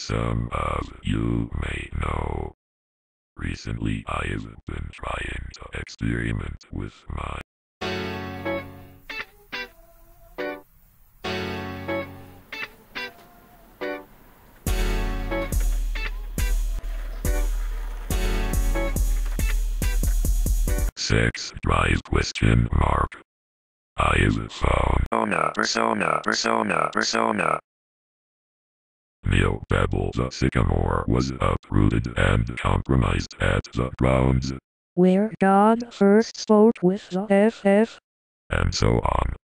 Some of you may know. Recently I've been trying to experiment with my sex drive ? I've found persona. Neil Babel the sycamore was uprooted and compromised at the grounds, where God first spoke with the FF. and so on.